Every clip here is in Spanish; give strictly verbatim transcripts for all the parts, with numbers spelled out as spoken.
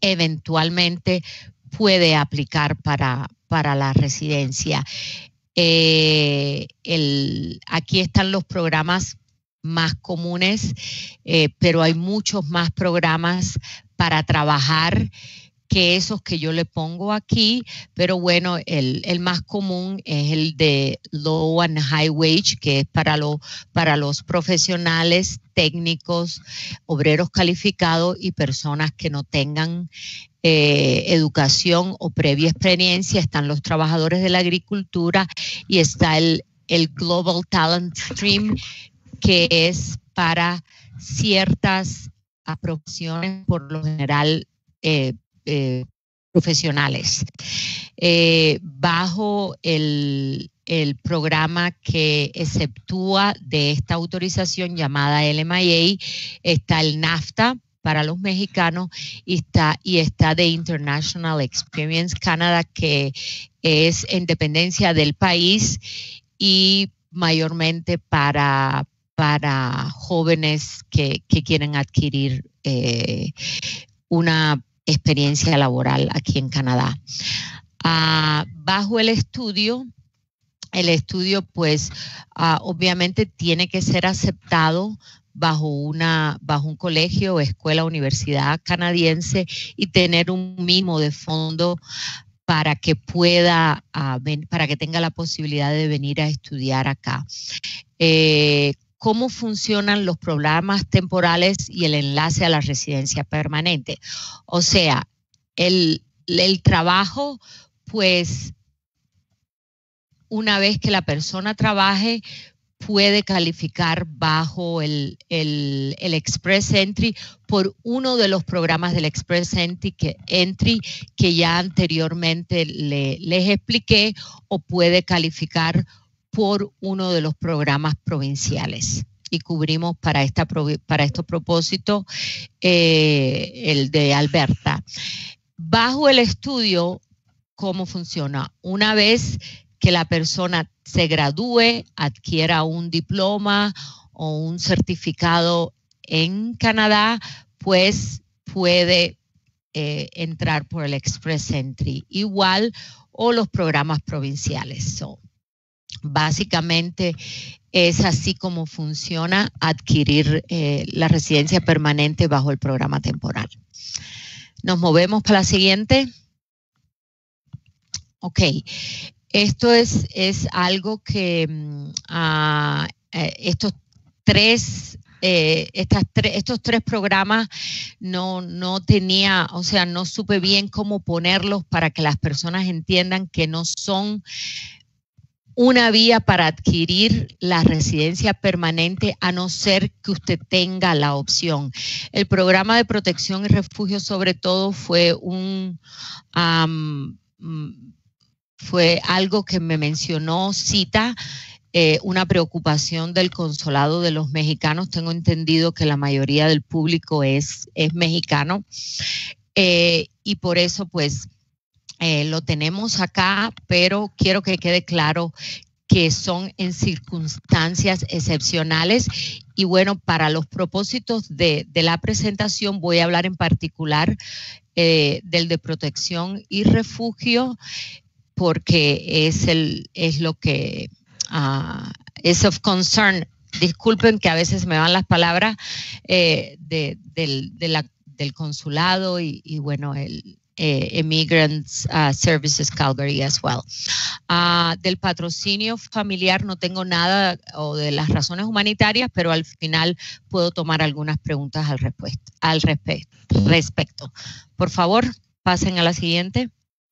eventualmente puede aplicar para, para la residencia. Eh, el, aquí están los programas más comunes, eh, pero hay muchos más programas para trabajar que esos que yo le pongo aquí, pero bueno, el, el más común es el de Low and High Wage, que es para, lo, para los profesionales, técnicos, obreros calificados y personas que no tengan eh, educación o previa experiencia. Están los trabajadores de la agricultura y está el, el Global Talent Stream, que es para ciertas profesiones, por lo general, eh, Eh, profesionales. Eh, bajo el, el programa que exceptúa de esta autorización llamada L M I A está el NAFTA para los mexicanos y está, y está de International Experience Canada, que es en dependencia del país y mayormente para, para jóvenes que, que quieren adquirir eh, una experiencia laboral aquí en Canadá. Uh, bajo el estudio, el estudio pues uh, obviamente tiene que ser aceptado bajo, una, bajo un colegio, escuela, universidad canadiense y tener un mínimo de fondo para que pueda, uh, ven, para que tenga la posibilidad de venir a estudiar acá. Eh, ¿Cómo funcionan los programas temporales y el enlace a la residencia permanente? O sea, el, el trabajo, pues, una vez que la persona trabaje, puede calificar bajo el, el, el Express Entry por uno de los programas del Express Entry que, entry que ya anteriormente le, les expliqué, o puede calificar por uno de los programas provinciales. Y cubrimos para, esta, para estos propósitos eh, el de Alberta. Bajo el estudio, ¿cómo funciona? Una vez que la persona se gradúe, adquiera un diploma o un certificado en Canadá, pues puede eh, entrar por el Express Entry igual, o los programas provinciales. So, básicamente es así como funciona adquirir eh, la residencia permanente bajo el programa temporal. Nos movemos para la siguiente. Ok. Esto es, es algo que uh, eh, estos tres Eh, estas tres, estos tres programas no, no tenía, o sea, no supe bien cómo ponerlos para que las personas entiendan que no son una vía para adquirir la residencia permanente, a no ser que usted tenga la opción. El programa de protección y refugio, sobre todo, fue un um, fue algo que me mencionó Cita, Eh, una preocupación del consulado de los mexicanos. Tengo entendido que la mayoría del público es, es mexicano, eh, y por eso pues eh, lo tenemos acá, pero quiero que quede claro que son en circunstancias excepcionales. Y bueno, para los propósitos de, de la presentación voy a hablar en particular eh, del de protección y refugio, porque es, el, es lo que Uh, es of concern. Disculpen que a veces me van las palabras eh, de, de, de la, del consulado y, y bueno, el eh, Immigrants uh, Services Calgary as well. Uh, del patrocinio familiar no tengo nada, o de las razones humanitarias, pero al final puedo tomar algunas preguntas al, al respecto. Por favor, pasen a la siguiente.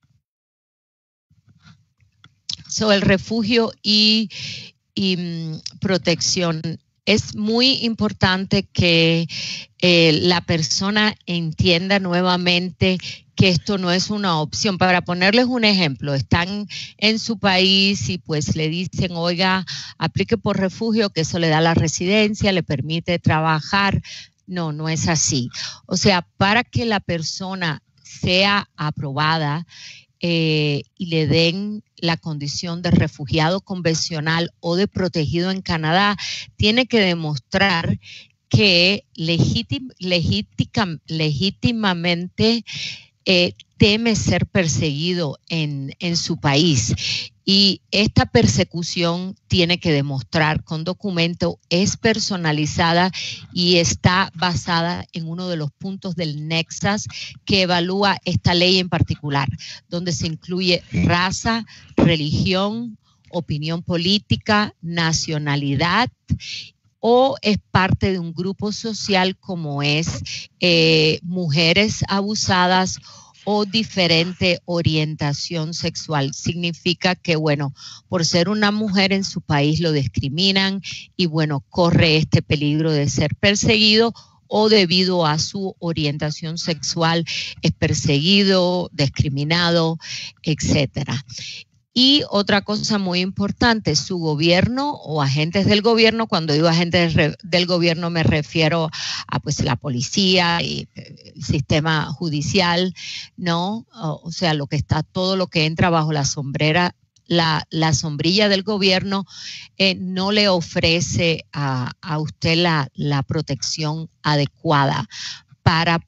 So, el refugio y, y um, protección. Es muy importante que eh, la persona entienda nuevamente que esto no es una opción. Para ponerles un ejemplo, están en su país y pues le dicen, oiga, aplique por refugio, que eso le da la residencia, le permite trabajar. No, no es así. O sea, para que la persona sea aprobada Eh, y le den la condición de refugiado convencional o de protegido en Canadá, tiene que demostrar que legítim, legítica, legítimamente eh, teme ser perseguido en, en su país. Y esta persecución tiene que demostrar con documento, es personalizada y está basada en uno de los puntos del Nexus que evalúa esta ley en particular, donde se incluye raza, religión, opinión política, nacionalidad, o es parte de un grupo social como es eh, mujeres abusadas o diferente orientación sexual. Significa que, bueno, por ser una mujer en su país lo discriminan y, bueno, corre este peligro de ser perseguido, o debido a su orientación sexual es perseguido, discriminado, etcétera. Y otra cosa muy importante, su gobierno o agentes del gobierno, cuando digo agentes del gobierno me refiero a pues la policía y el sistema judicial, ¿no? O sea, lo que está, todo lo que entra bajo la sombrera, la, la sombrilla del gobierno, eh, no le ofrece a, a usted la, la protección adecuada para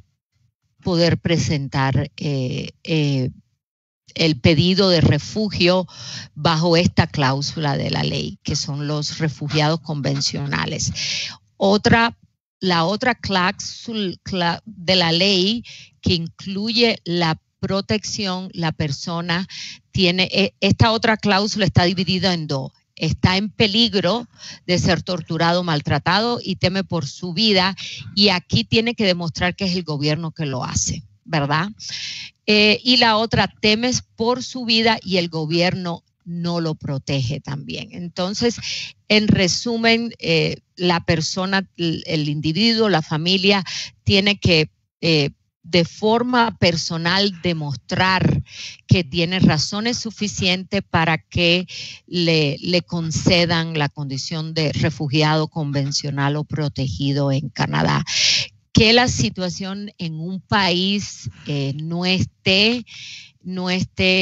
poder presentar eh, eh, el pedido de refugio bajo esta cláusula de la ley, que son los refugiados convencionales. Otra, la otra cláusula de la ley que incluye la protección, la persona tiene, esta otra cláusula está dividida en dos. Está en peligro de ser torturado, maltratado y teme por su vida, y aquí tiene que demostrar que es el gobierno que lo hace, ¿verdad? Eh, y la otra, temes por su vida y el gobierno no lo protege también. Entonces, en resumen, eh, la persona, el, el individuo, la familia, tiene que eh, de forma personal demostrar que tiene razones suficientes para que le, le concedan la condición de refugiado convencional o protegido en Canadá. Que la situación en un país eh, no esté, no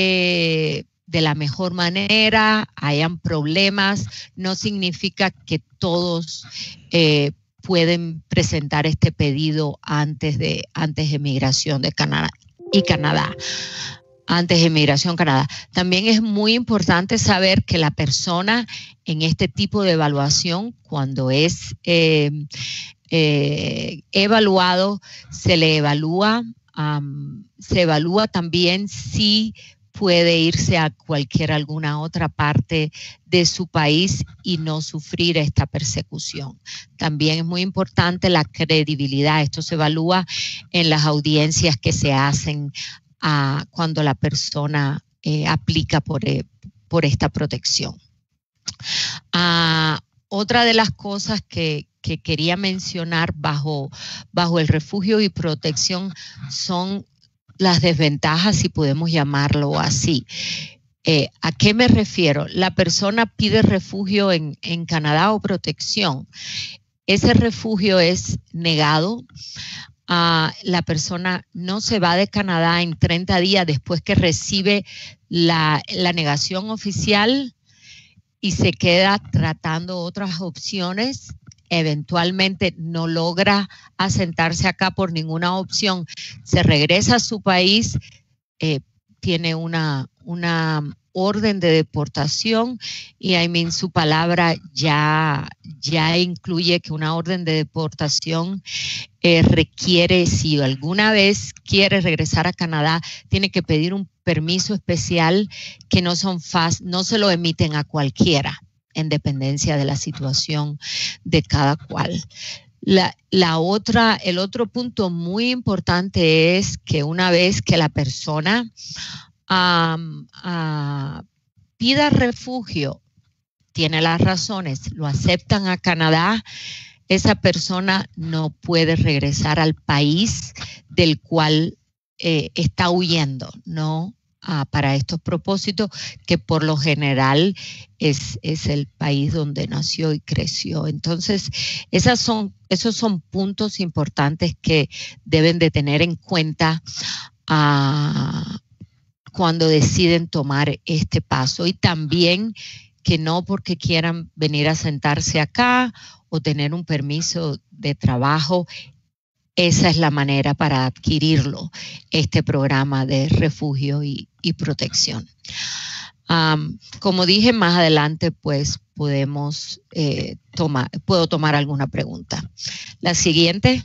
esté de la mejor manera, hayan problemas, no significa que todos eh, pueden presentar este pedido antes de, antes de migración de Canadá y Canadá. Antes de migración Canadá. También es muy importante saber que la persona en este tipo de evaluación, cuando es eh, eh, evaluado, se le evalúa, um, se evalúa también si puede irse a cualquier alguna otra parte de su país y no sufrir esta persecución. También es muy importante la credibilidad. Esto se evalúa en las audiencias que se hacen a cuando la persona eh, aplica por, eh, por esta protección. Uh, otra de las cosas que, que quería mencionar bajo, bajo el refugio y protección son las desventajas, si podemos llamarlo así. Eh, ¿A qué me refiero? La persona pide refugio en, en Canadá o protección. Ese refugio es negado. Uh, la persona no se va de Canadá en treinta días después que recibe la, la negación oficial y se queda tratando otras opciones. Eventualmente no logra asentarse acá por ninguna opción, se regresa a su país, eh, tiene una, una orden de deportación y I mean, su palabra ya, ya incluye que una orden de deportación eh, requiere, si alguna vez quiere regresar a Canadá, tiene que pedir un permiso especial que no, son fácil, no se lo emiten a cualquiera, en dependencia de la situación de cada cual. La, la otra, el otro punto muy importante es que una vez que la persona um, uh, pida refugio, tiene las razones, lo aceptan a Canadá, esa persona no puede regresar al país del cual eh, está huyendo, ¿no? Uh, para estos propósitos, que por lo general es, es el país donde nació y creció. Entonces, esas son, esos son puntos importantes que deben de tener en cuenta uh, cuando deciden tomar este paso. Y también que no porque quieran venir a sentarse acá o tener un permiso de trabajo, esa es la manera para adquirirlo, este programa de refugio y, y protección. Um, como dije, más adelante, pues podemos eh, tomar, puedo tomar alguna pregunta. La siguiente.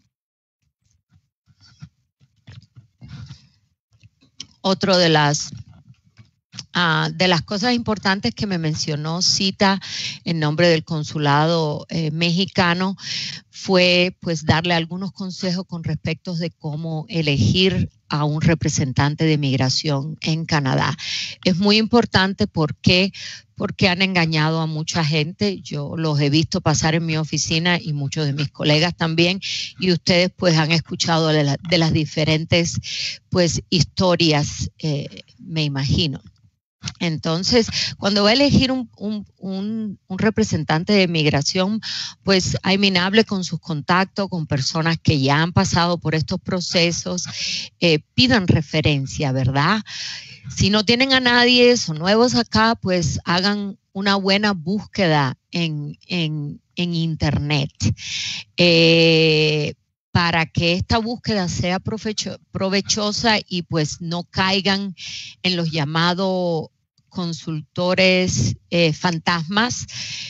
Otro de las Uh, de las cosas importantes que me mencionó Cita en nombre del consulado eh, mexicano fue pues darle algunos consejos con respecto de cómo elegir a un representante de migración en Canadá. Es muy importante porque, porque han engañado a mucha gente. Yo los he visto pasar en mi oficina y muchos de mis colegas también, y ustedes pues han escuchado de, la, de las diferentes pues historias, eh, me imagino. Entonces, cuando va a elegir un, un, un, un representante de migración, pues ahí me hable con sus contactos, con personas que ya han pasado por estos procesos, eh, pidan referencia, ¿verdad? Si no tienen a nadie, son nuevos acá, pues hagan una buena búsqueda en, en, en internet. Eh, para que esta búsqueda sea provecho, provechosa y pues no caigan en los llamados consultores eh, fantasmas.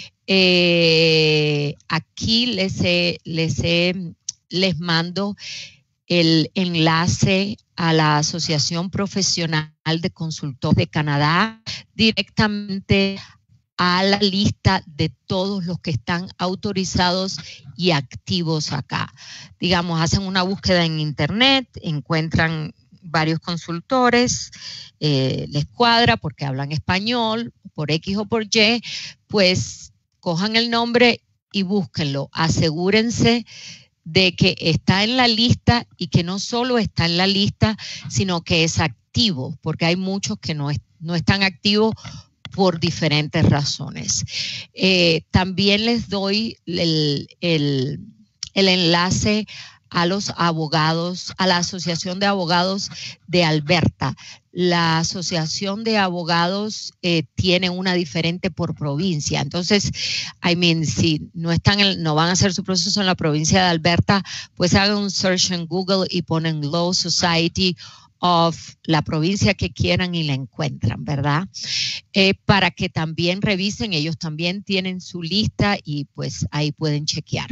Eh, aquí les, he, les, he, les mando el enlace a la Asociación Profesional de Consultores de Canadá, directamente a la lista de todos los que están autorizados y activos acá. Digamos, hacen una búsqueda en internet, encuentran varios consultores, eh, les cuadra porque hablan español, por X o por Y, pues cojan el nombre y búsquenlo. Asegúrense de que está en la lista y que no solo está en la lista, sino que es activo, porque hay muchos que no, es, no están activos por diferentes razones. Eh, también les doy el, el, el enlace a los abogados, a la Asociación de Abogados de Alberta. La Asociación de Abogados eh, tiene una diferente por provincia. Entonces, I mean, si no están, en, no van a hacer su proceso en la provincia de Alberta, pues hagan un search en Google y ponen Law Society of la provincia que quieran y la encuentran, ¿verdad? Eh, para que también revisen, ellos también tienen su lista y pues ahí pueden chequear.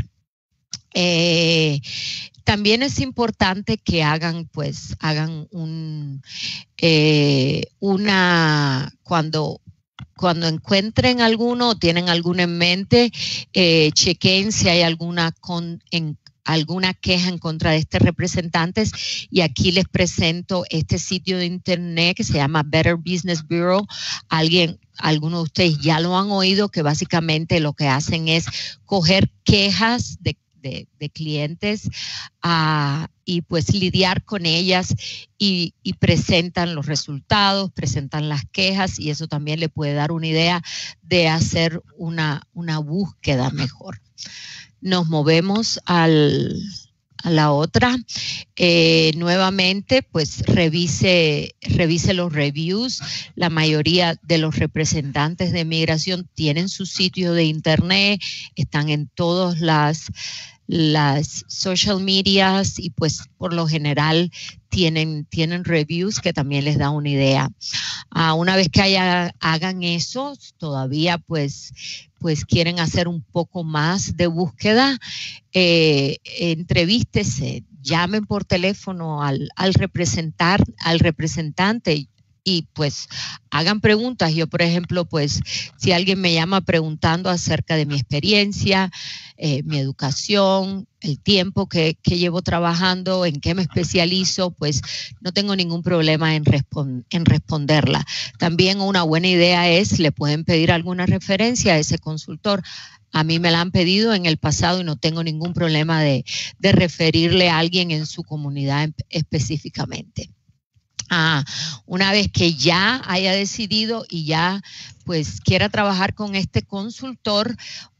Eh, también es importante que hagan, pues, hagan un, eh, una, cuando, cuando encuentren alguno o tienen alguno en mente, eh, chequen si hay alguna con, en, alguna queja en contra de este representante, y aquí les presento este sitio de internet que se llama Better Business Bureau. Alguien, algunos de ustedes ya lo han oído, que básicamente lo que hacen es coger quejas de De, de clientes uh, y pues lidiar con ellas y, y presentan los resultados, presentan las quejas, y eso también le puede dar una idea de hacer una, una búsqueda mejor. Nos movemos al, a la otra. Eh, nuevamente, pues revise, revise los reviews. La mayoría de los representantes de migración tienen su sitio de internet, están en todas las las social medias y pues por lo general tienen, tienen reviews que también les da una idea. Uh, una vez que haya, hagan eso, todavía pues, pues quieren hacer un poco más de búsqueda, eh, entrevístese, llamen por teléfono al, al, representar, al representante y pues hagan preguntas. Yo, por ejemplo, pues si alguien me llama preguntando acerca de mi experiencia, eh, mi educación, el tiempo que, que llevo trabajando, en qué me especializo, pues no tengo ningún problema en, respon- en responderla. También una buena idea es, le pueden pedir alguna referencia a ese consultor. A mí me la han pedido en el pasado y no tengo ningún problema de, de referirle a alguien en su comunidad específicamente. Ah, una vez que ya haya decidido y ya pues quiera trabajar con este consultor,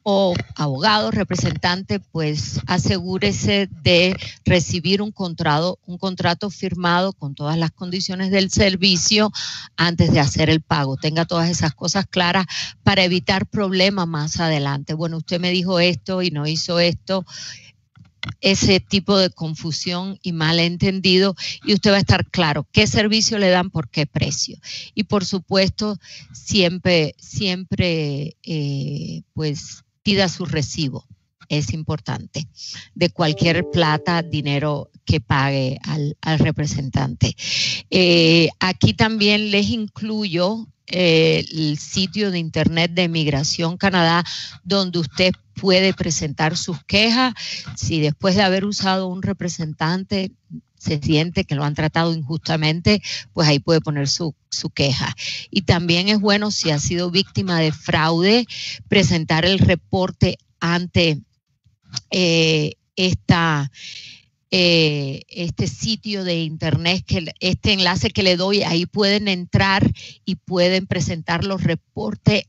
o abogado, representante, pues asegúrese de recibir un contrato, un contrato firmado con todas las condiciones del servicio antes de hacer el pago. Tenga todas esas cosas claras para evitar problemas más adelante. Bueno, usted me dijo esto y no hizo esto. Ese tipo de confusión y malentendido, y usted va a estar claro qué servicio le dan por qué precio. Y por supuesto, siempre, siempre, eh, pues, pida su recibo. Es importante, de cualquier plata, dinero que pague al, al representante. Eh, aquí también les incluyo eh, el sitio de internet de Migración Canadá, donde usted puede presentar sus quejas. Si después de haber usado un representante se siente que lo han tratado injustamente, pues ahí puede poner su, su queja. Y también es bueno, si ha sido víctima de fraude, presentar el reporte ante eh, esta, eh, este sitio de internet, que este enlace que le doy, ahí pueden entrar y pueden presentar los reportes.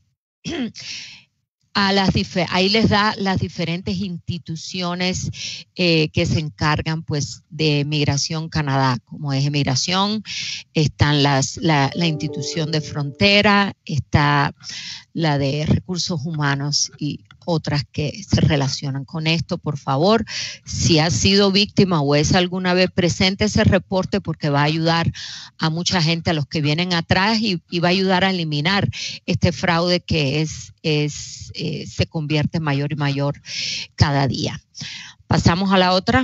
A las ahí les da las diferentes instituciones eh, que se encargan, pues, de Migración Canadá, como es Migración, están las, la, la institución de frontera, está la de recursos humanos y otras que se relacionan con esto. Por favor, si ha sido víctima o es alguna vez, presente ese reporte, porque va a ayudar a mucha gente, a los que vienen atrás, y, y va a ayudar a eliminar este fraude que es, es eh, se convierte mayor y mayor cada día. Pasamos a la otra.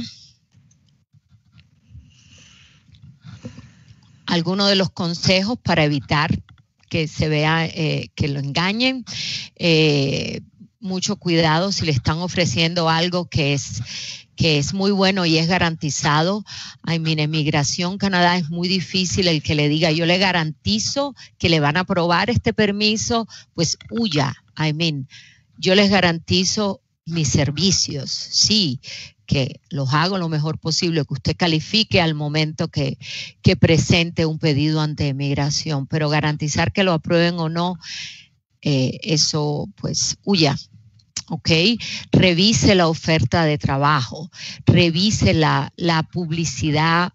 Algunos de los consejos para evitar que se vea, eh, que lo engañen. Eh, mucho cuidado si le están ofreciendo algo que es, que es muy bueno y es garantizado. I mean, en Migración Canadá es muy difícil el que le diga, yo le garantizo que le van a aprobar este permiso, pues huya. I mean, yo les garantizo mis servicios, sí, que los hago lo mejor posible, que usted califique al momento que, que presente un pedido ante Migración, pero garantizar que lo aprueben o no, eh, eso pues huya. ¿Ok? Revise la oferta de trabajo, revise la, la publicidad,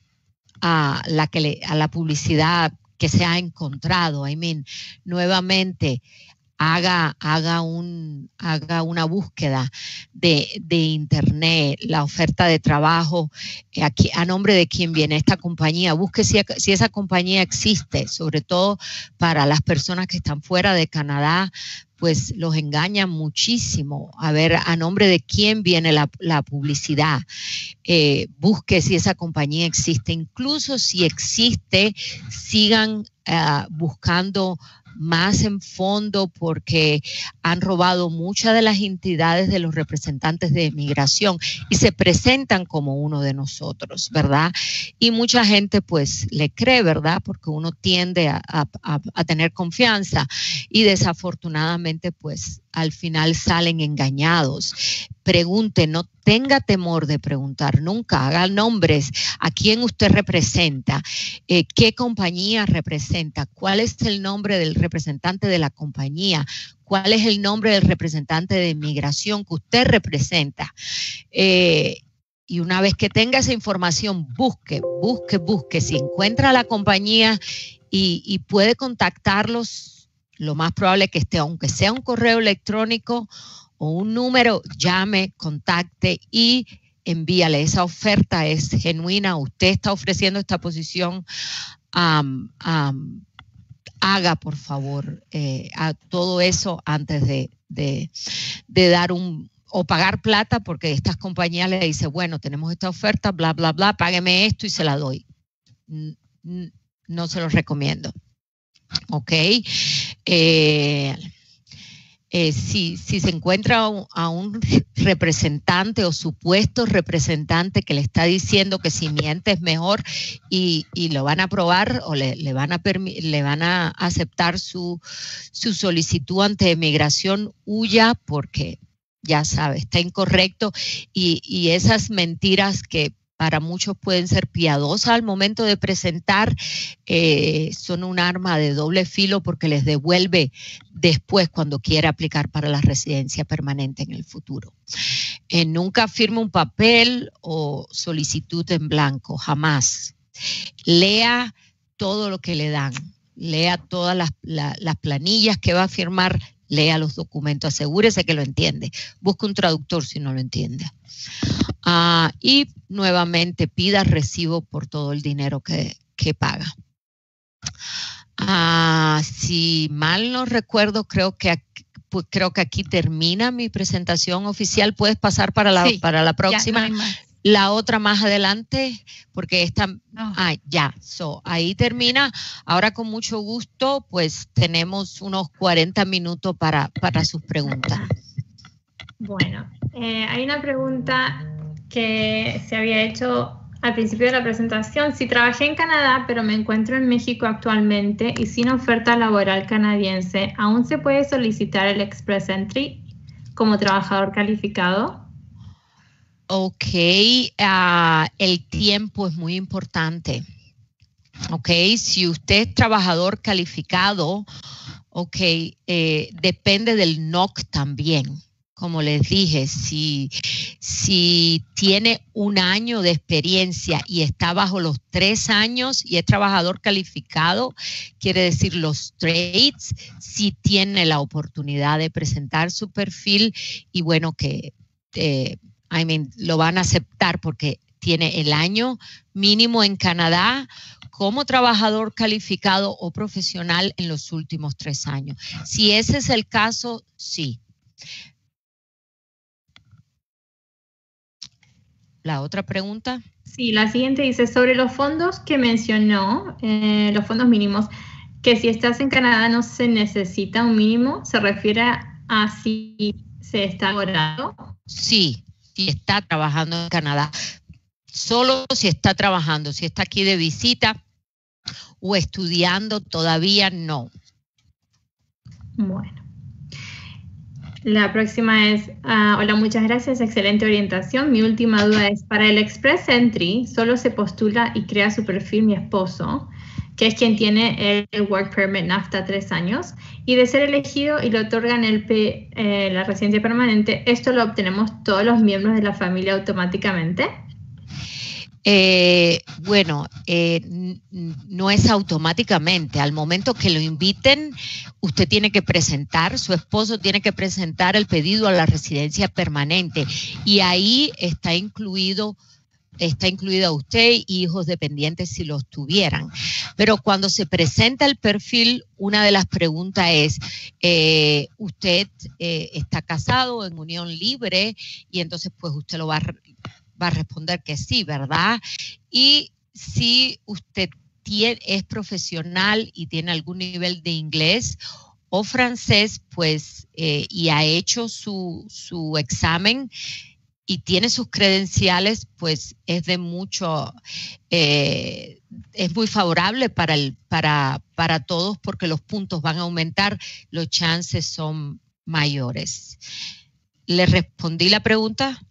a la, que le, a la publicidad que se ha encontrado. I mean, nuevamente, haga, haga, un, haga una búsqueda de, de internet, la oferta de trabajo, aquí, a nombre de quién viene esta compañía, busque si, si esa compañía existe, sobre todo para las personas que están fuera de Canadá, pues los engañan muchísimo. A ver, a nombre de quién viene la, la publicidad. Eh, busque si esa compañía existe. Incluso si existe, sigan uh, buscando más en fondo, porque han robado muchas de las entidades de los representantes de migración y se presentan como uno de nosotros, ¿verdad? Y mucha gente pues le cree, ¿verdad? Porque uno tiende a, a, a tener confianza y desafortunadamente pues al final salen engañados. Pregunte, no tenga temor de preguntar, nunca haga nombres, a quién usted representa, eh, qué compañía representa, cuál es el nombre del representante de la compañía, cuál es el nombre del representante de migración que usted representa. Eh, y una vez que tenga esa información, busque, busque, busque. Si encuentra la compañía y, y puede contactarlos, lo más probable es que esté, aunque sea un correo electrónico o un número, llame, contacte y envíale. Esa oferta es genuina, usted está ofreciendo esta posición, um, um, haga por favor eh, a todo eso antes de, de, de dar un, o pagar plata, porque estas compañías le dicen, bueno, tenemos esta oferta, bla, bla, bla, págueme esto y se la doy. No se los recomiendo. Ok. Eh, Eh, si, si se encuentra a un, a un representante o supuesto representante que le está diciendo que si miente es mejor y, y lo van a aprobar o le, le, van, a le van a aceptar su, su solicitud ante migración, huya, porque ya sabe, está incorrecto y, y esas mentiras que para muchos pueden ser piadosas al momento de presentar, eh, son un arma de doble filo porque les devuelve después cuando quiere aplicar para la residencia permanente en el futuro. Eh, nunca firme un papel o solicitud en blanco, jamás. Lea todo lo que le dan, lea todas las, la, las planillas que va a firmar, lea los documentos, asegúrese que lo entiende. Busque un traductor si no lo entiende. Uh, y nuevamente pida recibo por todo el dinero que, que paga. Uh, si mal no recuerdo, creo que aquí, pues creo que aquí termina mi presentación oficial. ¿Puedes pasar para la, sí, para la próxima? Ya, no hay más. La otra más adelante, porque esta, no. ah, ya, so, ahí termina. Ahora con mucho gusto, pues tenemos unos cuarenta minutos para, para sus preguntas. Bueno, eh, hay una pregunta que se había hecho al principio de la presentación. Si trabajé en Canadá, pero me encuentro en México actualmente y sin oferta laboral canadiense, ¿aún se puede solicitar el Express Entry como trabajador calificado? Ok, uh, el tiempo es muy importante. Ok, si usted es trabajador calificado, ok, eh, depende del N O C también. Como les dije, si, si tiene un año de experiencia y está bajo los tres años y es trabajador calificado, quiere decir los trades, si tiene la oportunidad de presentar su perfil y bueno, que eh, I mean, lo van a aceptar porque tiene el año mínimo en Canadá como trabajador calificado o profesional en los últimos tres años. Si ese es el caso, sí. ¿La otra pregunta? Sí, la siguiente dice, sobre los fondos que mencionó, eh, los fondos mínimos, que si estás en Canadá no se necesita un mínimo, ¿se refiere a si se está laborando? Sí, si está trabajando en Canadá. Solo si está trabajando, si está aquí de visita o estudiando, todavía no. Bueno. La próxima es, uh, hola, muchas gracias, excelente orientación. Mi última duda es, para el Express Entry, solo se postula y crea su perfil mi esposo, que es quien tiene el Work Permit NAFTA tres años, y de ser elegido y le otorgan el P, eh, la residencia permanente, ¿esto lo obtenemos todos los miembros de la familia automáticamente? Eh, bueno, eh, no es automáticamente. Al momento que lo inviten, usted tiene que presentar, su esposo tiene que presentar el pedido a la residencia permanente y ahí está incluido, está incluida usted y hijos dependientes si los tuvieran. Pero cuando se presenta el perfil, una de las preguntas es, eh, usted eh, está casado en unión libre y entonces pues usted lo va a va a responder que sí, ¿verdad? Y si usted tiene, es profesional y tiene algún nivel de inglés o francés, pues, eh, y ha hecho su, su examen y tiene sus credenciales, pues es de mucho, eh, es muy favorable para, el, para, para todos porque los puntos van a aumentar, los chances son mayores. ¿Le respondí la pregunta?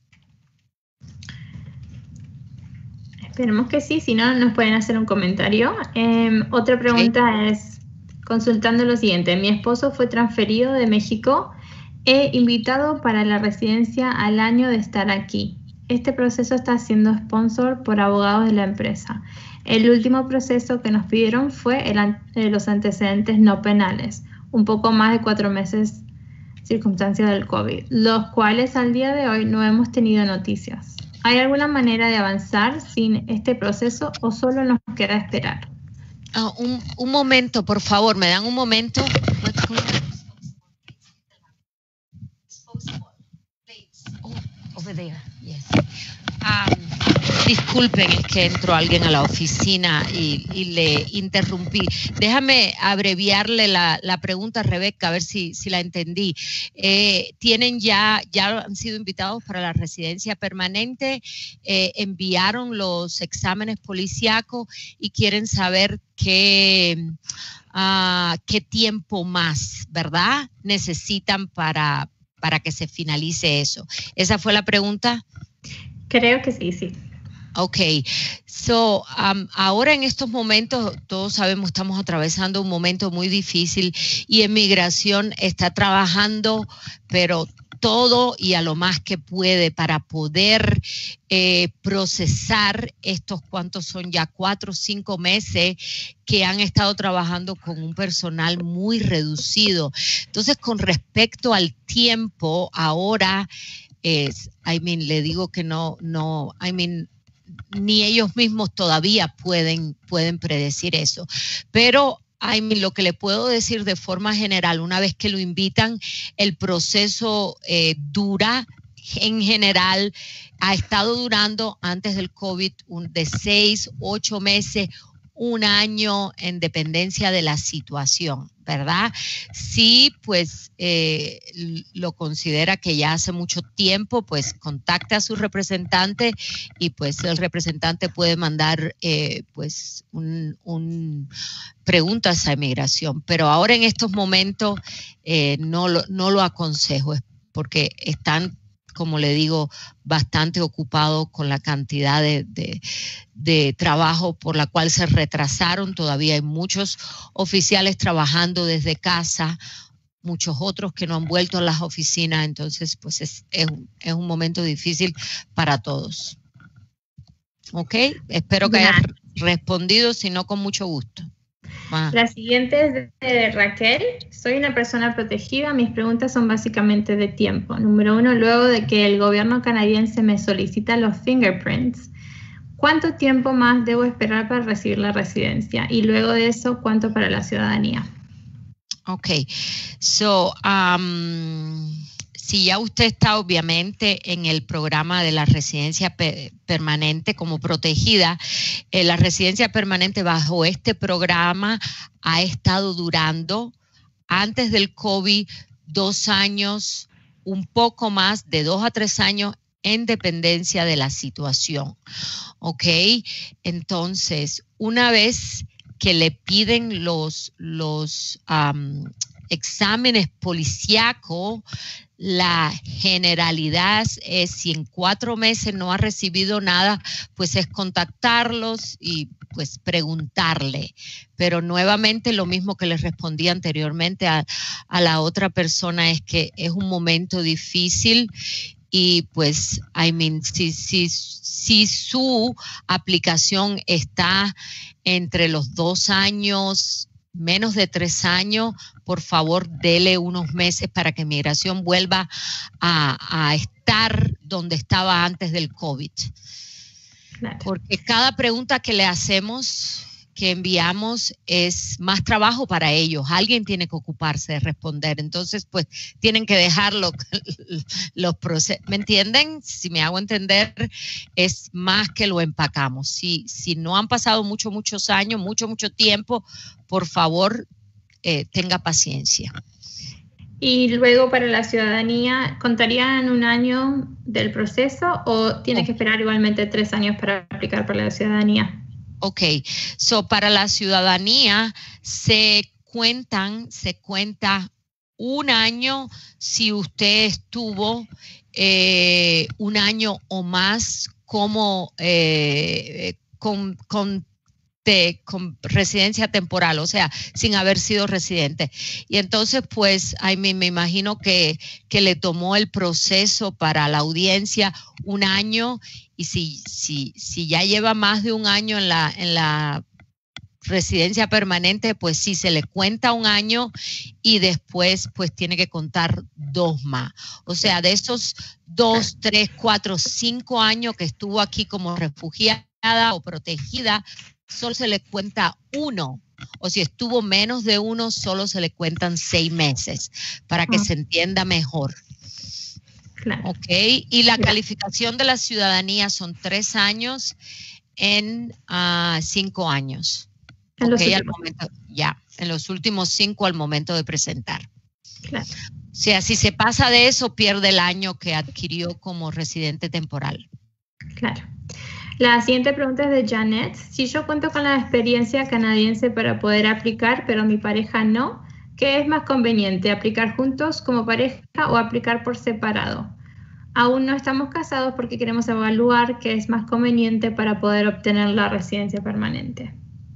Esperemos que sí, si no, nos pueden hacer un comentario. Eh, otra pregunta okay. es, consultando lo siguiente, mi esposo fue transferido de México e invitado para la residencia al año de estar aquí. Este proceso está siendo sponsor por abogados de la empresa. El último proceso que nos pidieron fue el, eh, los antecedentes no penales, un poco más de cuatro meses circunstancias del COVID, los cuales al día de hoy no hemos tenido noticias. ¿Hay alguna manera de avanzar sin este proceso o solo nos queda esperar? Oh, un, un momento, por favor, me dan un momento. Oh, over there, yes. Um, disculpen, es que entró alguien a la oficina y, y le interrumpí. Déjame abreviarle la, la pregunta a Rebeca, a ver si, si la entendí. Eh, ¿Tienen ya, ya han sido invitados para la residencia permanente? Eh, ¿Enviaron los exámenes policíacos y quieren saber qué, uh, qué tiempo más, ¿verdad? necesitan para, para que se finalice eso? ¿Esa fue la pregunta? Creo que sí, sí. Ok, so, um, ahora en estos momentos, todos sabemos, estamos atravesando un momento muy difícil y Inmigración está trabajando, pero todo y a lo más que puede para poder eh, procesar estos cuantos son ya cuatro o cinco meses que han estado trabajando con un personal muy reducido. Entonces, con respecto al tiempo, ahora es, I mean, le digo que no, no, I mean, ni ellos mismos todavía pueden, pueden predecir eso. Pero I mean, lo que le puedo decir de forma general, una vez que lo invitan, el proceso eh, dura en general, ha estado durando antes del COVID un, de seis, ocho meses, un año en dependencia de la situación, ¿verdad? Si pues eh, lo considera que ya hace mucho tiempo, pues contacte a su representante y pues el representante puede mandar eh, pues un, un preguntas a Inmigración. Pero ahora en estos momentos eh, no, lo, no lo aconsejo porque están, como le digo, bastante ocupados con la cantidad de, de, de trabajo por la cual se retrasaron. Todavía hay muchos oficiales trabajando desde casa, muchos otros que no han vuelto a las oficinas, entonces pues es, es, es un momento difícil para todos. Ok, espero que haya respondido, si no, con mucho gusto. Ah. La siguiente es de Raquel. Soy una persona protegida. Mis preguntas son básicamente de tiempo. Número uno, luego de que el gobierno canadiense me solicita los fingerprints, ¿cuánto tiempo más debo esperar para recibir la residencia? Y luego de eso, ¿cuánto para la ciudadanía? Ok, so, um, si ya usted está obviamente en el programa de la residencia pe permanente como protegida, eh, la residencia permanente bajo este programa ha estado durando antes del COVID dos años, un poco más de dos a tres años en dependencia de la situación. Ok, entonces una vez que le piden los, los um, exámenes policíacos, la generalidad es si en cuatro meses no ha recibido nada, pues es contactarlos y pues preguntarle. Pero nuevamente lo mismo que les respondí anteriormente a, a la otra persona es que es un momento difícil y pues, I mean, si, si, si su aplicación está entre los dos años, menos de tres años, por favor, dele unos meses para que Migración vuelva a, a estar donde estaba antes del COVID. Claro. Porque cada pregunta que le hacemos, que enviamos, es más trabajo para ellos. Alguien tiene que ocuparse de responder. Entonces, pues, tienen que dejarlo, los procesos. ¿Me entienden? Si me hago entender, es más que lo empacamos. Si, si no han pasado muchos, muchos años, mucho, mucho tiempo, por favor, eh, tenga paciencia. Y luego para la ciudadanía, ¿contarían un año del proceso o tiene oh. que esperar igualmente tres años para aplicar para la ciudadanía? Ok, so para la ciudadanía se cuentan, se cuenta un año si usted estuvo eh, un año o más como eh, con, con De, con residencia temporal, o sea, sin haber sido residente. Y entonces, pues, I mean, me imagino que, que le tomó el proceso para la audiencia un año, y si, si, si ya lleva más de un año en la, en la residencia permanente, pues sí, se le cuenta un año y después, pues, tiene que contar dos más. O sea, de esos dos, tres, cuatro, cinco años que estuvo aquí como refugiada o protegida, solo se le cuenta uno, o si estuvo menos de uno, solo se le cuentan seis meses, para que oh. se entienda mejor. Claro. Ok, y la claro. calificación de la ciudadanía son tres años en uh, cinco años. En okay, al momento, ya, en los últimos cinco al momento de presentar. Claro. O sea, si se pasa de eso, pierde el año que adquirió como residente temporal. Claro. La siguiente pregunta es de Janet. Si yo cuento con la experiencia canadiense para poder aplicar, pero mi pareja no, ¿qué es más conveniente? ¿Aplicar juntos como pareja o aplicar por separado? Aún no estamos casados porque queremos evaluar qué es más conveniente para poder obtener la residencia permanente.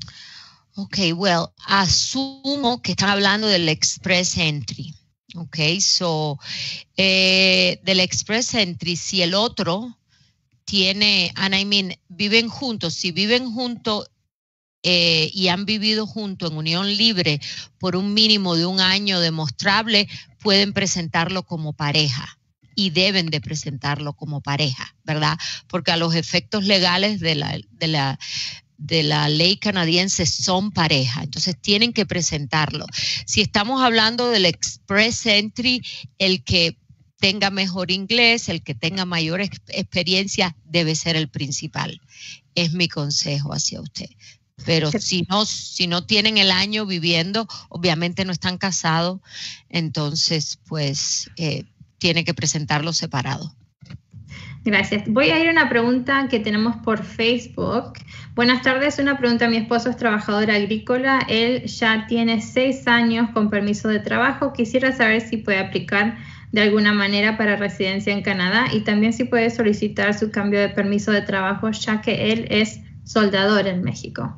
Ok, well, asumo que están hablando del Express Entry. Ok, so, eh, del Express Entry, si el otro tiene, and I mean, viven juntos, si viven juntos eh, y han vivido juntos en unión libre por un mínimo de un año demostrable, pueden presentarlo como pareja. Y deben de presentarlo como pareja, ¿verdad? Porque a los efectos legales de la, de la, de la ley canadiense son pareja, entonces tienen que presentarlo. Si estamos hablando del Express Entry, el que tenga mejor inglés, el que tenga mayor ex experiencia, debe ser el principal. Es mi consejo hacia usted. Pero si no, si no tienen el año viviendo, obviamente no están casados, entonces pues... Eh, tiene que presentarlo separado. Gracias. Voy a ir a una pregunta que tenemos por Facebook. Buenas tardes, una pregunta. Mi esposo es trabajador agrícola. Él ya tiene seis años con permiso de trabajo. Quisiera saber si puede aplicar de alguna manera para residencia en Canadá y también si puede solicitar su cambio de permiso de trabajo, ya que él es soldador en México.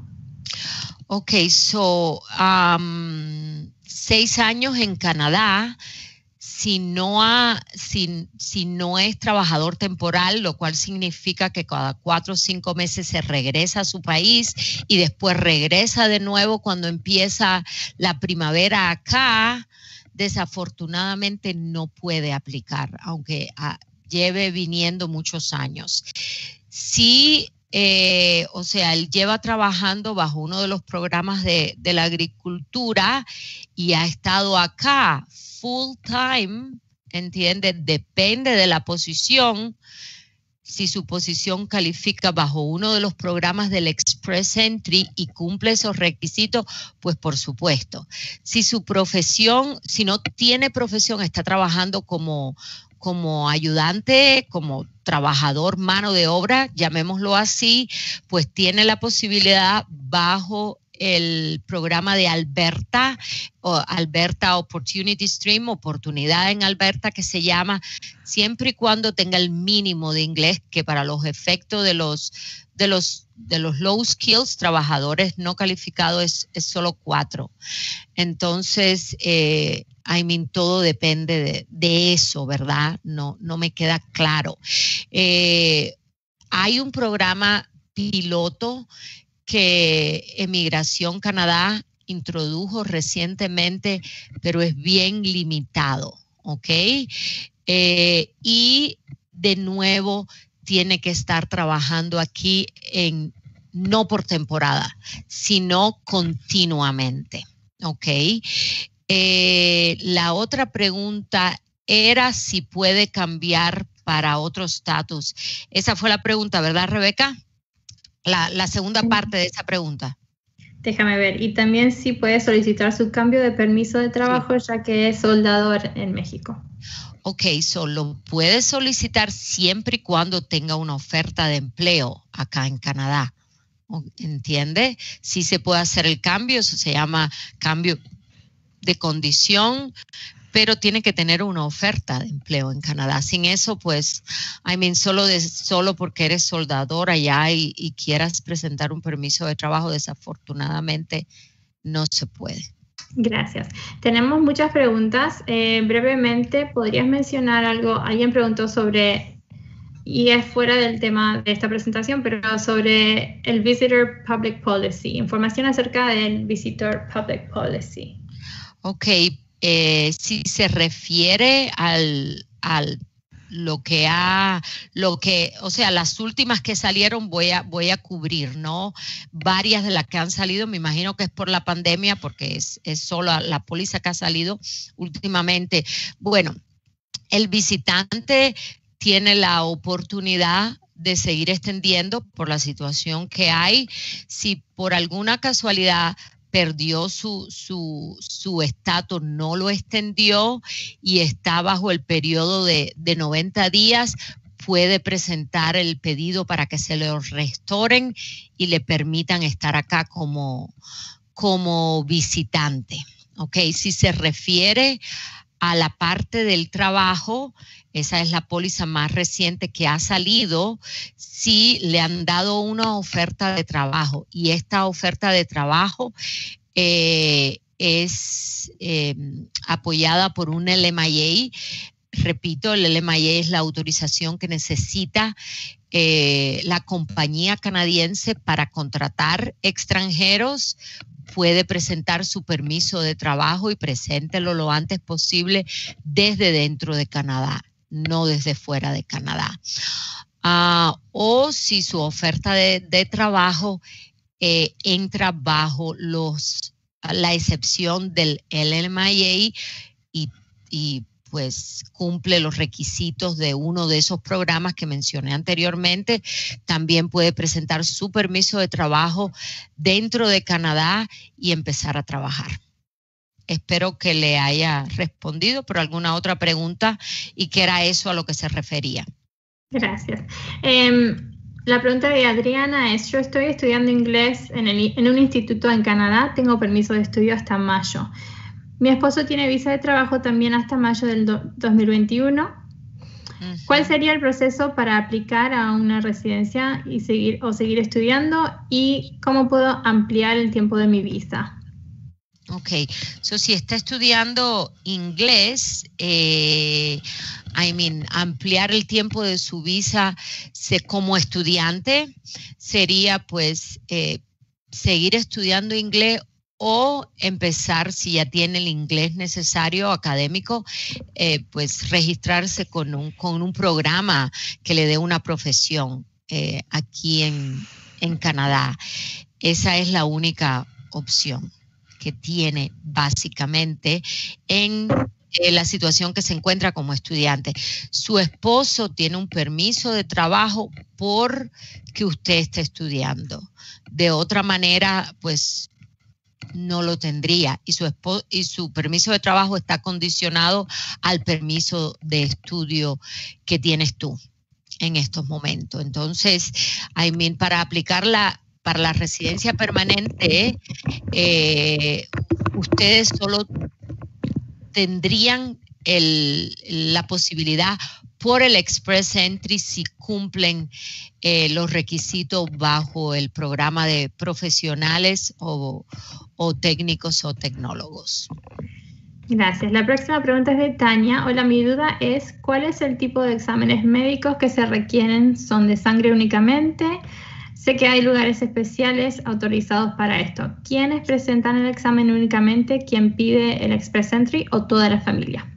Ok, so, um, seis años en Canadá. Si no, ha, si, si no es trabajador temporal, lo cual significa que cada cuatro o cinco meses se regresa a su país y después regresa de nuevo cuando empieza la primavera acá, desafortunadamente no puede aplicar, aunque ah, lleve viniendo muchos años. Sí, eh, o sea, él lleva trabajando bajo uno de los programas de, de la agricultura y ha estado acá full time, ¿entiende? Depende de la posición. Si su posición califica bajo uno de los programas del Express Entry y cumple esos requisitos, pues por supuesto. Si su profesión, si no tiene profesión, está trabajando como, como ayudante, como trabajador mano de obra, llamémoslo así, pues tiene la posibilidad bajo el programa de Alberta, o Alberta Opportunity Stream, oportunidad en Alberta que se llama, siempre y cuando tenga el mínimo de inglés, que para los efectos de los, de los, de los low skills, trabajadores no calificados, es, es solo cuatro. Entonces, eh, I mean, todo depende de, de eso, ¿verdad? No, no me queda claro. Eh, hay un programa piloto que Emigración Canadá introdujo recientemente, pero es bien limitado, ¿ok? Eh, y de nuevo tiene que estar trabajando aquí en, no por temporada, sino continuamente, ¿ok? Eh, la otra pregunta era si puede cambiar para otro estatus. Esa fue la pregunta, ¿verdad, Rebeca? La, la segunda parte de esa pregunta. Déjame ver. Y también si puede solicitar su cambio de permiso de trabajo, sí, ya que es soldador en México. Ok, solo puede solicitar siempre y cuando tenga una oferta de empleo acá en Canadá. ¿Entiende? Sí se puede hacer el cambio, eso se llama cambio de condición, pero tiene que tener una oferta de empleo en Canadá. Sin eso, pues, I mean, solo, de, solo porque eres soldador allá y, y quieras presentar un permiso de trabajo, desafortunadamente no se puede. Gracias. Tenemos muchas preguntas. Eh, brevemente, ¿podrías mencionar algo? Alguien preguntó sobre, y es fuera del tema de esta presentación, pero sobre el Visitor Public Policy, información acerca del Visitor Public Policy. Ok. Eh, si se refiere al, al lo que ha, lo que, o sea, las últimas que salieron voy a, voy a cubrir, ¿no? Varias de las que han salido, me imagino que es por la pandemia, porque es, es solo la póliza que ha salido últimamente. Bueno, el visitante tiene la oportunidad de seguir extendiendo por la situación que hay. Si por alguna casualidad perdió su su su estatus, no lo extendió y está bajo el periodo de, de noventa días, puede presentar el pedido para que se lo restauren y le permitan estar acá como, como visitante. ¿Ok? Si se refiere a la parte del trabajo, esa es la póliza más reciente que ha salido, si le han dado una oferta de trabajo y esta oferta de trabajo eh, es eh, apoyada por un L M I A. Repito, el L M I A es la autorización que necesita eh, la compañía canadiense para contratar extranjeros. Puede presentar su permiso de trabajo y preséntelo lo antes posible desde dentro de Canadá, no desde fuera de Canadá. Uh, o si su oferta de, de trabajo eh, entra bajo los, la excepción del L M I A y, y pues cumple los requisitos de uno de esos programas que mencioné anteriormente, también puede presentar su permiso de trabajo dentro de Canadá y empezar a trabajar. Espero que le haya respondido por alguna otra pregunta y que era eso a lo que se refería. Gracias. Eh, la pregunta de Adriana es, yo estoy estudiando inglés en, el, en un instituto en Canadá, tengo permiso de estudio hasta mayo. Mi esposo tiene visa de trabajo también hasta mayo del dos mil veintiuno. Uh-huh. ¿Cuál sería el proceso para aplicar a una residencia y seguir, o seguir estudiando? ¿Y cómo puedo ampliar el tiempo de mi visa? Ok, so si está estudiando inglés, eh, I mean, ampliar el tiempo de su visa se, como estudiante sería pues eh, seguir estudiando inglés o empezar, si ya tiene el inglés necesario académico, eh, pues registrarse con un, con un programa que le dé una profesión eh, aquí en, en Canadá. Esa es la única opción que tiene básicamente en eh, la situación que se encuentra como estudiante. Su esposo tiene un permiso de trabajo porque usted está estudiando. De otra manera, pues no lo tendría y su, y su permiso de trabajo está condicionado al permiso de estudio que tienes tú en estos momentos. Entonces, I mean, para aplicarla para la residencia permanente, eh, ustedes solo tendrían el, la posibilidad por el Express Entry si cumplen eh, los requisitos bajo el programa de profesionales o, o técnicos o tecnólogos. Gracias. La próxima pregunta es de Tania. Hola, mi duda es, ¿cuál es el tipo de exámenes médicos que se requieren? ¿Son de sangre únicamente? Sé que hay lugares especiales autorizados para esto. ¿Quiénes presentan el examen únicamente? ¿Quién pide el Express Entry o toda la familia?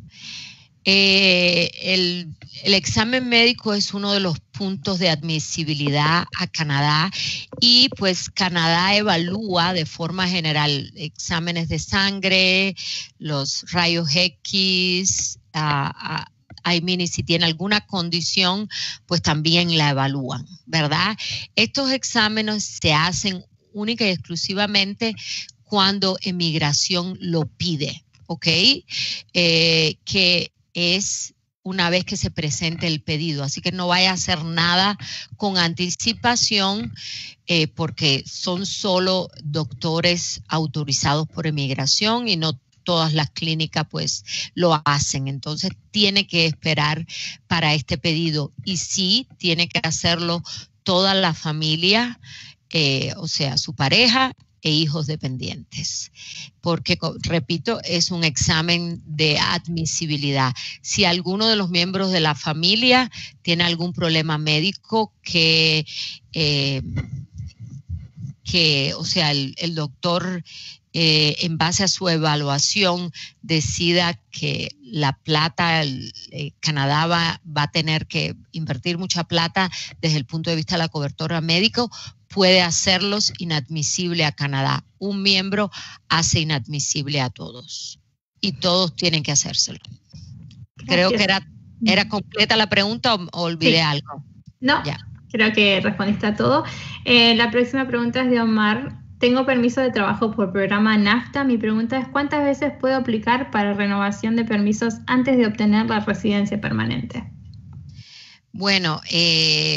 Eh, el, el examen médico es uno de los puntos de admisibilidad a Canadá y pues Canadá evalúa de forma general exámenes de sangre, los rayos X, uh, uh, I mean, y si tiene alguna condición, pues también la evalúan, ¿verdad? Estos exámenes se hacen única y exclusivamente cuando emigración lo pide, ¿ok? Eh, que es una vez que se presente el pedido. Así que no vaya a hacer nada con anticipación eh, porque son solo doctores autorizados por emigración y no todas las clínicas pues lo hacen. Entonces tiene que esperar para este pedido y sí tiene que hacerlo toda la familia, eh, o sea, su pareja e hijos dependientes, porque, repito, es un examen de admisibilidad. Si alguno de los miembros de la familia tiene algún problema médico que, eh, que o sea, el, el doctor, eh, en base a su evaluación, decida que la plata, el, eh, Canadá va, va a tener que invertir mucha plata desde el punto de vista de la cobertura médico, puede hacerlos inadmisible a Canadá. Un miembro hace inadmisible a todos y todos tienen que hacérselo. Gracias. Creo que era, era completa la pregunta o, o olvidé sí. algo. No, ya. Creo que respondiste a todo. Eh, la próxima pregunta es de Omar. Tengo permiso de trabajo por programa NAFTA. Mi pregunta es, ¿cuántas veces puedo aplicar para renovación de permisos antes de obtener la residencia permanente? Bueno, eh,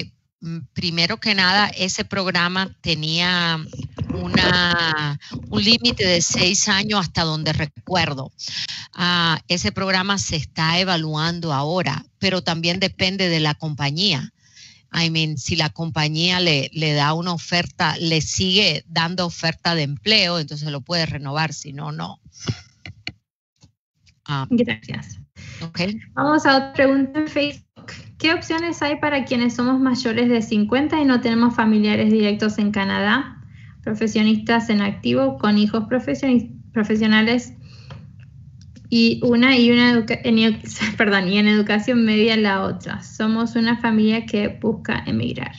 primero que nada, ese programa tenía una, un límite de seis años hasta donde recuerdo. Uh, ese programa se está evaluando ahora, pero también depende de la compañía. I mean, si la compañía le, le da una oferta, le sigue dando oferta de empleo, entonces lo puede renovar, si no, no. Um, Gracias. Okay. Vamos a otra pregunta en Facebook. ¿Qué opciones hay para quienes somos mayores de cincuenta y no tenemos familiares directos en Canadá? Profesionistas en activo con hijos profesionales y una y una educa en, perdón, y en educación media la otra. Somos una familia que busca emigrar.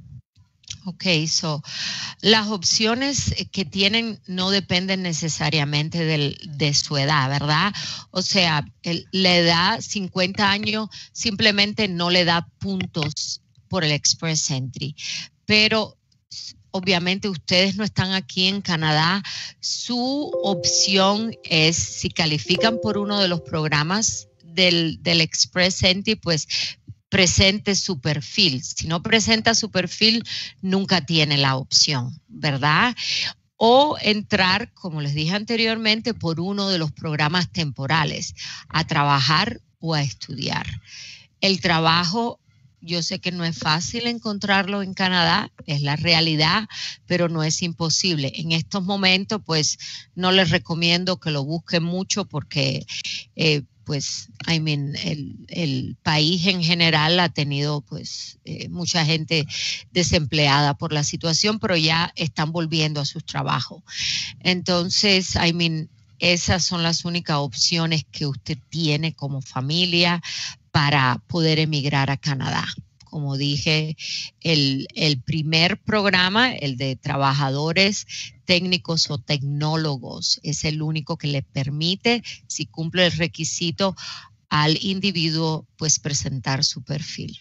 Ok, so, las opciones que tienen no dependen necesariamente del, de su edad, ¿verdad? O sea, el, la edad, cincuenta años, simplemente no le da puntos por el Express Entry. Pero obviamente ustedes no están aquí en Canadá. Su opción es, si califican por uno de los programas del, del Express Entry, pues presente su perfil. Si no presenta su perfil, nunca tiene la opción, ¿verdad? O entrar, como les dije anteriormente, por uno de los programas temporales, a trabajar o a estudiar. El trabajo, yo sé que no es fácil encontrarlo en Canadá, es la realidad, pero no es imposible. En estos momentos, pues, no les recomiendo que lo busquen mucho porque eh, pues, I mean, el, el país en general ha tenido, pues, eh, mucha gente desempleada por la situación, pero ya están volviendo a sus trabajos. Entonces, I mean, esas son las únicas opciones que usted tiene como familia para poder emigrar a Canadá. Como dije, el, el primer programa, el de trabajadores técnicos o tecnólogos, es el único que le permite, si cumple el requisito, al individuo pues presentar su perfil.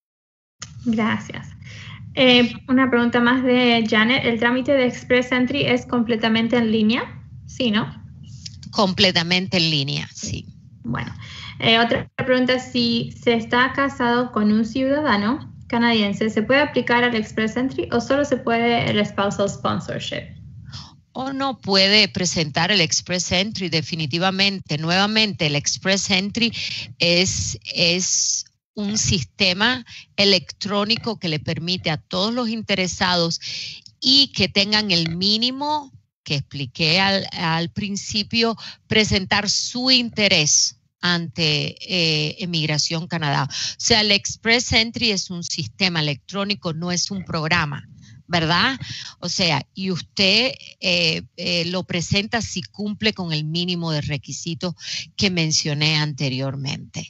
Gracias. Eh, una pregunta más de Janet. ¿El trámite de Express Entry es completamente en línea? Sí, ¿no? Completamente en línea, sí. Bueno. Eh, otra pregunta, si se está casado con un ciudadano canadiense, ¿se puede aplicar al Express Entry o solo se puede el spousal sponsorship? O no puede presentar el Express Entry, definitivamente. Nuevamente, el Express Entry es, es un sistema electrónico que le permite a todos los interesados y que tengan el mínimo que expliqué al, al principio, presentar su interés ante eh, Emigración Canadá. O sea, el Express Entry es un sistema electrónico, no es un programa, ¿verdad? O sea, y usted eh, eh, lo presenta si cumple con el mínimo de requisitos que mencioné anteriormente.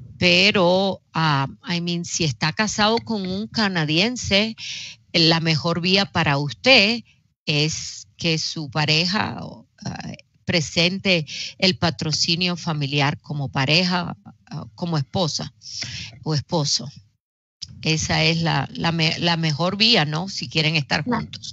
Pero, uh, I mean, si está casado con un canadiense, la mejor vía para usted es que su pareja uh, presente el patrocinio familiar como pareja, como esposa o esposo. Esa es la, la, me, la mejor vía, ¿no? Si quieren estar juntos.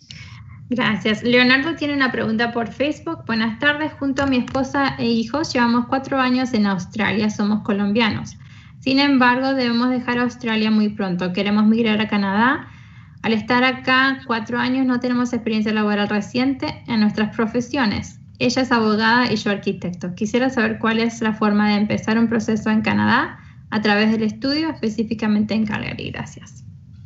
Gracias. Leonardo tiene una pregunta por Facebook. Buenas tardes. Junto a mi esposa e hijos llevamos cuatro años en Australia. Somos colombianos. Sin embargo, debemos dejar Australia muy pronto. Queremos migrar a Canadá. Al estar acá cuatro años no tenemos experiencia laboral reciente en nuestras profesiones. Ella es abogada y yo arquitecto. Quisiera saber cuál es la forma de empezar un proceso en Canadá a través del estudio, específicamente en Calgary. Gracias.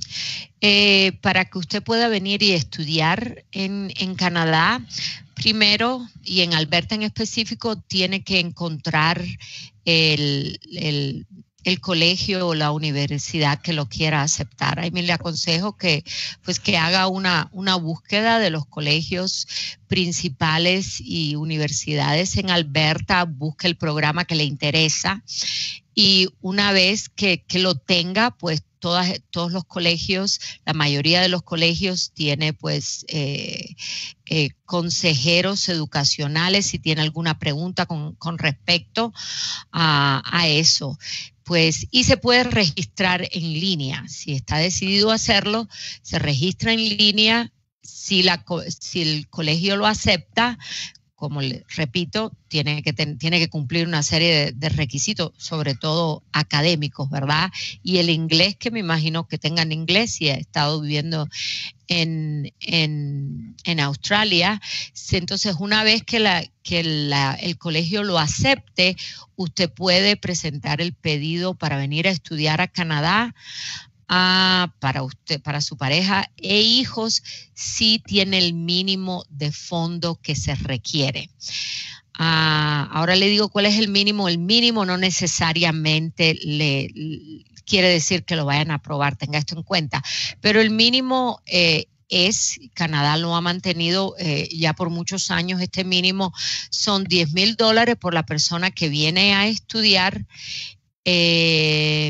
Eh, para que usted pueda venir y estudiar en, en Canadá, primero, y en Alberta en específico, tiene que encontrar el, el el colegio o la universidad que lo quiera aceptar. Ahí me le aconsejo que, pues, que haga una, una búsqueda de los colegios principales y universidades en Alberta, busque el programa que le interesa y una vez que, que lo tenga, pues todas, todos los colegios, la mayoría de los colegios tiene pues eh, eh, consejeros educacionales si tiene alguna pregunta con, con respecto a, a eso. Pues, y se puede registrar en línea. Si está decidido a hacerlo, se registra en línea. Si, la, si el colegio lo acepta, como le repito, tiene que, ten, tiene que cumplir una serie de, de requisitos, sobre todo académicos, ¿verdad? Y el inglés, que me imagino que tengan inglés, y he estado viviendo en, en, en Australia. Entonces, una vez que, la, que la, el colegio lo acepte, usted puede presentar el pedido para venir a estudiar a Canadá. Uh, para usted, para su pareja e hijos, si tiene el mínimo de fondo que se requiere. Uh, ahora le digo cuál es el mínimo. El mínimo no necesariamente le, le quiere decir que lo vayan a aprobar, tenga esto en cuenta, pero el mínimo eh, es, Canadá lo ha mantenido eh, ya por muchos años, este mínimo son diez mil dólares por la persona que viene a estudiar, eh,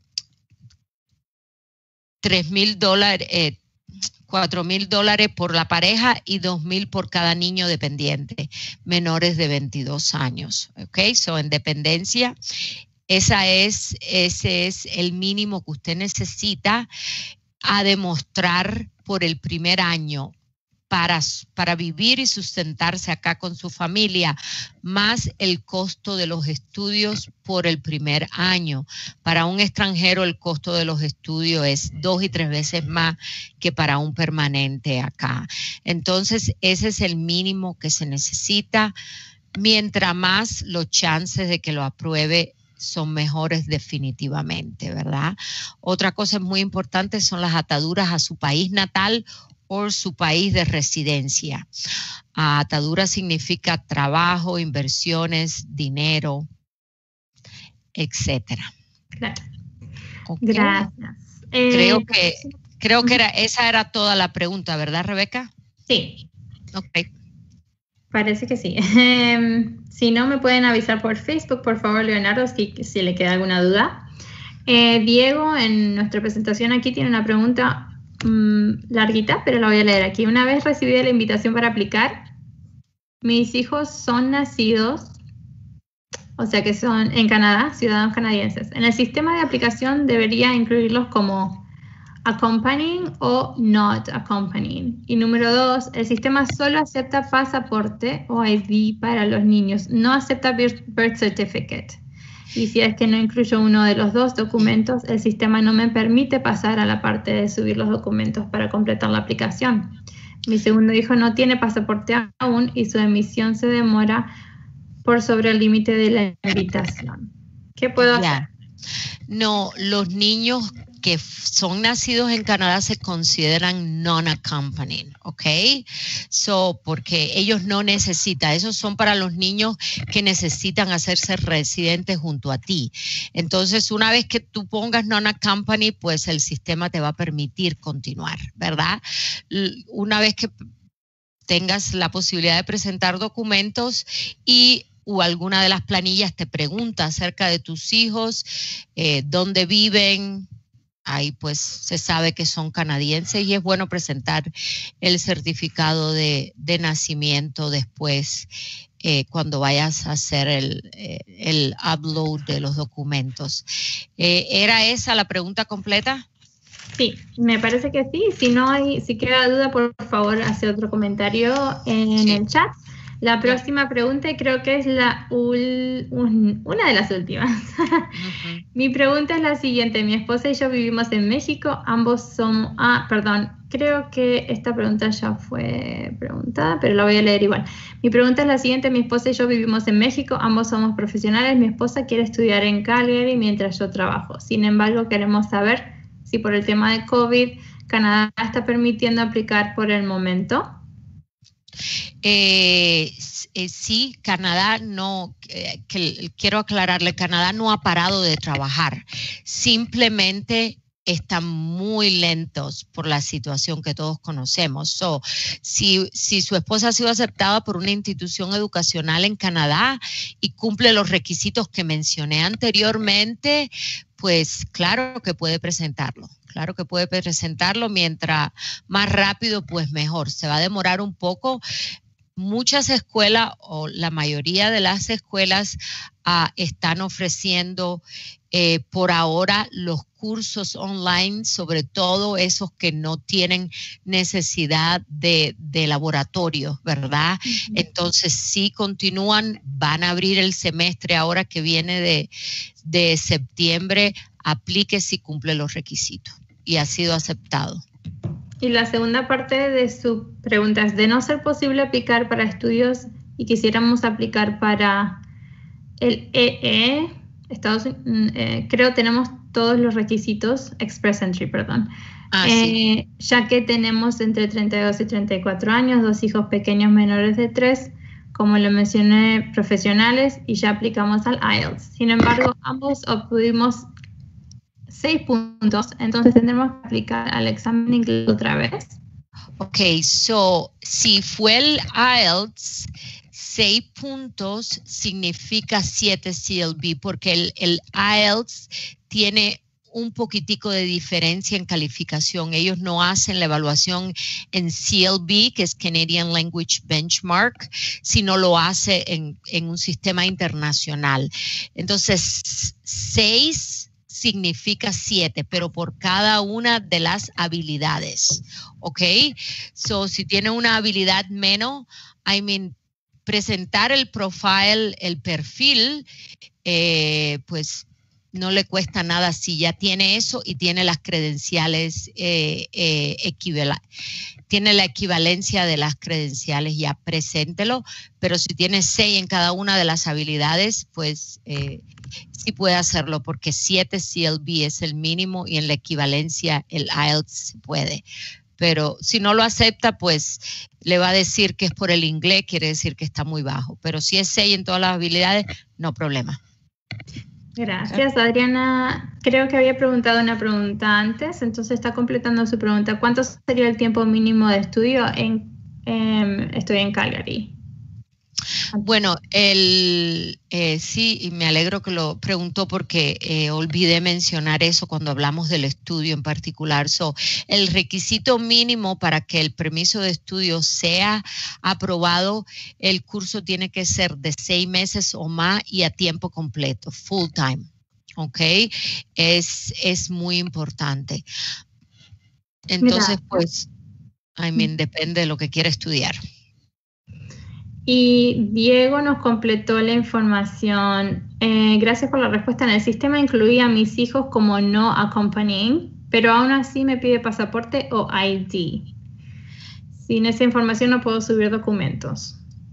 tres mil dólares, eh, cuatro mil dólares por la pareja y dos mil por cada niño dependiente, menores de veintidós años. ¿Ok? So, en dependencia, esa es, ese es el mínimo que usted necesita a demostrar por el primer año para, para vivir y sustentarse acá con su familia, más el costo de los estudios por el primer año. Para un extranjero el costo de los estudios es dos y tres veces más que para un permanente acá. Entonces, ese es el mínimo que se necesita. Mientras más, los chances de que lo apruebe son mejores definitivamente, ¿verdad? Otra cosa muy importante son las ataduras a su país natal o su país de residencia. Uh, atadura significa trabajo, inversiones, dinero, etcétera. Claro. Okay. Gracias. Creo eh, que, creo que era, esa era toda la pregunta, ¿verdad, Rebeca? Sí. Ok. Parece que sí. Si no, me pueden avisar por Facebook, por favor, Leonardo, si, si le queda alguna duda. Eh, Diego, en nuestra presentación aquí, tiene una pregunta mmm, larguita, pero la voy a leer aquí. Una vez recibí la invitación para aplicar, mis hijos son nacidos, o sea que son en Canadá, ciudadanos canadienses. En el sistema de aplicación debería incluirlos como accompanying o not accompanying. Y número dos, el sistema solo acepta pasaporte o I D para los niños, no acepta birth certificate. Y si es que no incluyo uno de los dos documentos, el sistema no me permite pasar a la parte de subir los documentos para completar la aplicación. Mi segundo hijo no tiene pasaporte aún y su emisión se demora por sobre el límite de la invitación. ¿Qué puedo Yeah. hacer? No, los niños que son nacidos en Canadá se consideran non-accompanying, ¿ok? So, porque ellos no necesitan, esos son para los niños que necesitan hacerse residentes junto a ti. Entonces, una vez que tú pongas non-accompanying, pues el sistema te va a permitir continuar, ¿verdad? Una vez que tengas la posibilidad de presentar documentos y o alguna de las planillas te pregunta acerca de tus hijos, eh, dónde viven, ahí pues se sabe que son canadienses y es bueno presentar el certificado de, de nacimiento después eh, cuando vayas a hacer el, eh, el upload de los documentos. Eh, ¿Era esa la pregunta completa? Sí, me parece que sí. Si no hay, si queda duda, por favor, hace otro comentario en sí. el chat. La próxima pregunta, y creo que es la ul, un, una de las últimas. Uh-huh. Mi pregunta es la siguiente. Mi esposa y yo vivimos en México. Ambos somos... Ah, perdón. Creo que esta pregunta ya fue preguntada, pero la voy a leer igual. Mi pregunta es la siguiente. Mi esposa y yo vivimos en México. Ambos somos profesionales. Mi esposa quiere estudiar en Calgary mientras yo trabajo. Sin embargo, queremos saber si por el tema de COVID, Canadá está permitiendo aplicar por el momento. Eh, eh, sí, Canadá no, eh, que, quiero aclararle, Canadá no ha parado de trabajar, simplemente están muy lentos por la situación que todos conocemos. So, si, si su esposa ha sido aceptada por una institución educacional en Canadá y cumple los requisitos que mencioné anteriormente, pues claro que puede presentarlo. Claro que puede presentarlo, mientras más rápido, pues mejor. Se va a demorar un poco, muchas escuelas o la mayoría de las escuelas uh, están ofreciendo eh, por ahora los cursos online, sobre todo esos que no tienen necesidad de, de laboratorio, ¿verdad? Uh-huh. Entonces, sí continúan, van a abrir el semestre ahora que viene de, de septiembre, aplique si cumple los requisitos y ha sido aceptado. Y la segunda parte de su pregunta es, de no ser posible aplicar para estudios y quisiéramos aplicar para el E E, Estados Unidos, eh, creo tenemos todos los requisitos, Express Entry, perdón, ah, eh, sí. ya que tenemos entre treinta y dos y treinta y cuatro años, dos hijos pequeños menores de tres, como lo mencioné, profesionales, y ya aplicamos al I E L T S. Sin embargo, ambos obtuvimos seis puntos, entonces tendremos que aplicar al examen inglés otra vez. Ok, so, si fue el I E L T S, seis puntos significa siete C L B, porque el, el I E L T S tiene un poquitico de diferencia en calificación. Ellos no hacen la evaluación en C L B, que es Canadian Language Benchmark, sino lo hace en, en un sistema internacional. Entonces, seis significa siete, pero por cada una de las habilidades, ¿ok? So, si tiene una habilidad menos, I mean, presentar el profile, el perfil, eh, pues no le cuesta nada si ya tiene eso y tiene las credenciales, eh, eh, equival- tiene la equivalencia de las credenciales, ya preséntelo, pero si tiene seis en cada una de las habilidades, pues eh, sí puede hacerlo, porque siete C L B es el mínimo y en la equivalencia el I E L T S se puede. Pero si no lo acepta, pues le va a decir que es por el inglés, quiere decir que está muy bajo. Pero si es seis en todas las habilidades, no problema. Gracias, Adriana. Creo que había preguntado una pregunta antes, entonces está completando su pregunta. ¿Cuánto sería el tiempo mínimo de estudio? En, eh, estoy en Calgary. Bueno, el, eh, sí, y me alegro que lo preguntó porque eh, olvidé mencionar eso cuando hablamos del estudio en particular. So, el requisito mínimo para que el permiso de estudio sea aprobado, el curso tiene que ser de seis meses o más y a tiempo completo, full time, ¿ok? Es, es muy importante. Entonces, Mira. pues, I mean, depende de lo que quiera estudiar. Y Diego nos completó la información. Eh, gracias por la respuesta. En el sistema incluía a mis hijos como no accompanying, pero aún así me pide pasaporte o I D. Sin esa información no puedo subir documentos.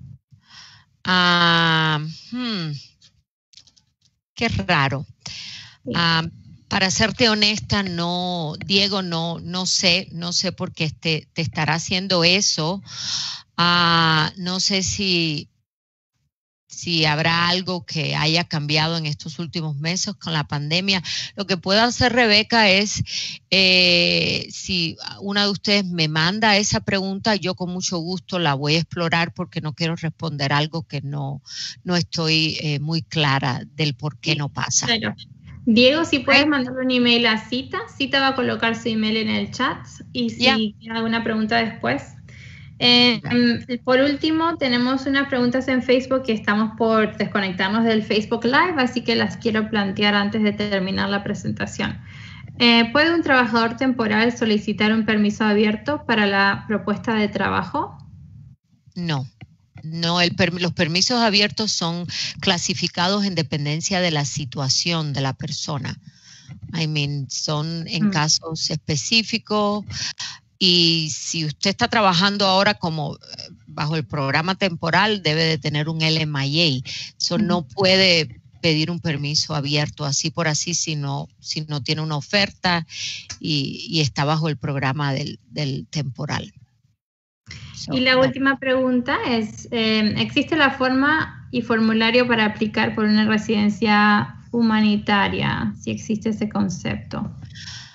Uh, hmm, qué raro. Sí. Uh, para serte honesta, no, Diego, no, no sé, no sé por qué te, te estará haciendo eso. Uh, no sé si, si habrá algo que haya cambiado en estos últimos meses con la pandemia. Lo que puedo hacer, Rebeca, es eh, si una de ustedes me manda esa pregunta, yo con mucho gusto la voy a explorar porque no quiero responder algo que no, no estoy eh, muy clara del por qué no pasa. Claro. Diego, si puedes mandarle un email a Cita, Cita va a colocar su email en el chat y si yeah. tiene alguna pregunta después. Eh, por último, tenemos unas preguntas en Facebook que estamos por desconectarnos del Facebook Live, así que las quiero plantear antes de terminar la presentación. Eh, ¿Puede un trabajador temporal solicitar un permiso abierto para la propuesta de trabajo? No. No, el, los permisos abiertos son clasificados en dependencia de la situación de la persona. I mean, son en mm. casos específicos. Y si usted está trabajando ahora como bajo el programa temporal, debe de tener un L M I A. So, mm. no puede pedir un permiso abierto así por así si no, si no tiene una oferta y, y está bajo el programa del, del temporal. So, y la no. última pregunta es, eh, ¿existe la forma y formulario para aplicar por una residencia humanitaria? Si existe ese concepto.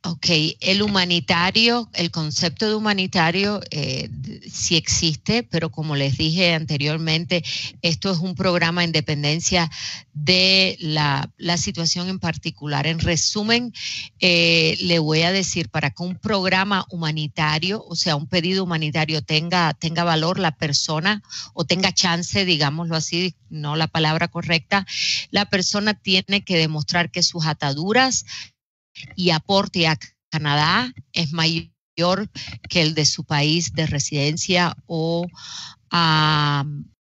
Ok, el humanitario, el concepto de humanitario eh, sí existe, pero como les dije anteriormente, esto es un programa en dependencia de la, la situación en particular. En resumen, eh, le voy a decir, para que un programa humanitario, o sea, un pedido humanitario tenga, tenga valor, la persona, o tenga chance, digámoslo así, no la palabra correcta, la persona tiene que demostrar que sus ataduras y aporte a Canadá es mayor que el de su país de residencia o, um,